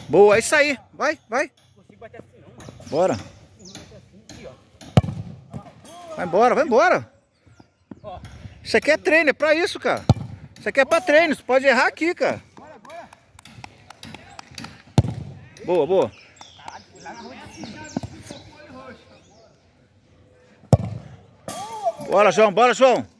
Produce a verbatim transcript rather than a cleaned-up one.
Boa, é isso aí. Vai, vai. Não consigo bater assim não, mano. Bora. Aqui, ó. Vai embora, vai embora. Ó. Isso aqui é treino, é pra isso, cara. Isso aqui é pra treino, você pode errar aqui, cara. Bora, bora. Boa, boa. Caralho, fui lá na rua de cima. Bora, João, bora, João.